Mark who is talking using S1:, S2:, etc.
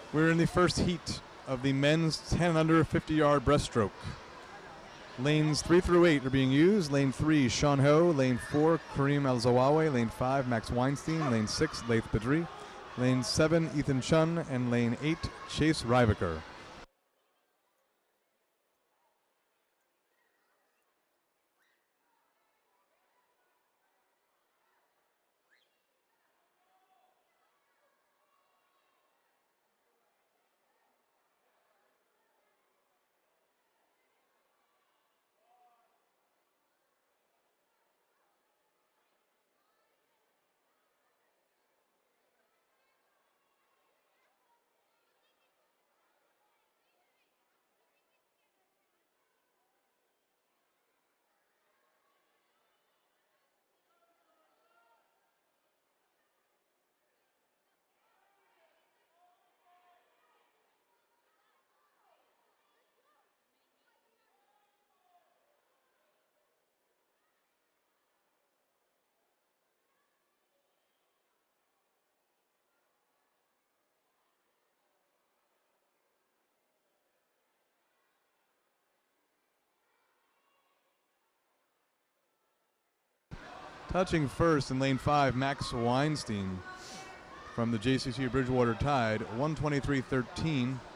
S1: We're in the first heat of the men's 10 under 50-yard breaststroke. Lanes 3 through 8 are being used. Lane 3, Sean Ho. Lane 4, Kareem Al-Zawawi. Lane 5, Max Weinstein. Lane 6, Laith Badri. Lane 7, Ethan Chun. And lane 8, Chase Rivaker. Touching first in lane 5, Max Weinstein from the JCC Bridgewater Tide, 1:23.13.